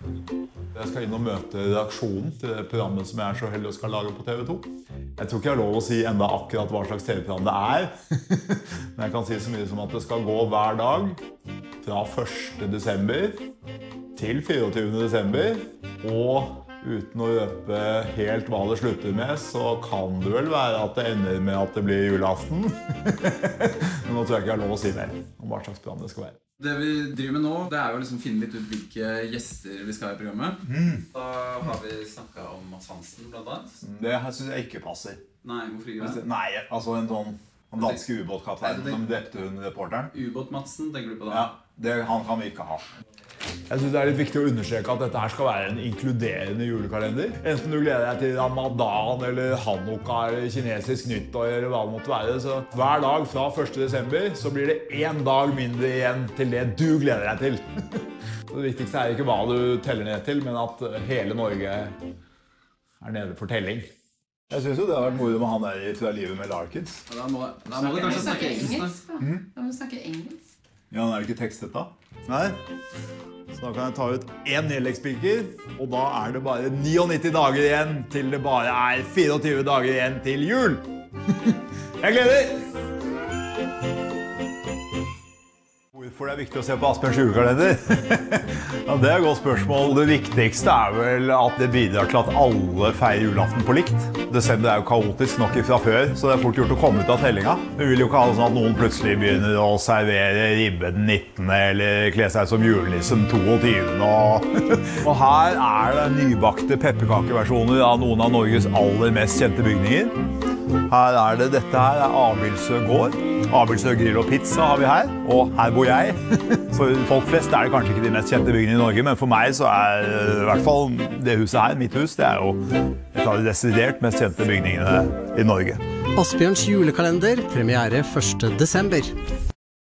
Jeg skal inn og møte redaksjonen til det programmet som jeg er så heldig å skal lage på TV 2. Jeg tror ikke jeg har lov å si enda akkurat hva slags TV-program det er. Men jeg kan si så mye som at det skal gå hver dag fra 1. desember til 24. desember. Og uten å røpe helt hva det slutter med, så kan det vel være at det ender med at det blir julaften. Men nå tror jeg ikke jeg har lov å si mer om hva slags program det skal være. Det vi driver med nå, det er jo liksom å finne litt ut hvilke gjester vi skal ha i programmet. Da har vi snakket om Mads Hansen blant annet. Det her synes jeg ikke passer. Nei, hvorfor ikke det? Nei, altså en sånn danske ubåtkaptein som drepte hun reporteren. Ubåt-Madsen, tenker du på da? Ja, han kan vi ikke ha. Jeg synes det er litt viktig å understreke at dette her skal være en inkluderende julekalender. Enten du gleder deg til Ramadan eller Hanukka eller kinesisk nyttår eller hva det måtte være. Så hver dag fra 1. desember så blir det en dag mindre igjen til det du gleder deg til. Det viktigste er ikke hva du teller ned til, men at hele Norge er nede for telling. Jeg synes jo det har vært moro med han der fra livet med Larkins. Da må du kanskje snakke engelsk da. Da må du snakke engelsk. Ja, han er ikke tekstet da. Nei. Så da kan jeg ta ut en nedleggspiker, og da er det bare 99 dager igjen til det bare er 24 dager igjen til jul. Jeg gleder! Hvorfor det er viktig å se på Asbjørns julekalender? Ja, det er et godt spørsmål. Det viktigste er vel at det bidrar til at alle feirer julaften på likt. Desember er jo kaotisk nok fra før, så det er fort gjort å komme ut av tellinga. Vi vil jo ikke ha det sånn at noen plutselig begynner å servere ribbe den 19. eller kle seg som julenissen 22. Og her er det nybakte pepperkakeversjoner av noen av Norges aller mest kjente bygninger. Dette her er Abildsø gård. Abildsø grill og pizza har vi her, og her bor jeg. For folk flest er det kanskje ikke de mest kjente byggene i Norge, men for meg så er i hvert fall det huset her, mitt hus, det er jo et av de desidert mest kjente bygningene i Norge. Asbjørns julekalender, premiere 1. desember.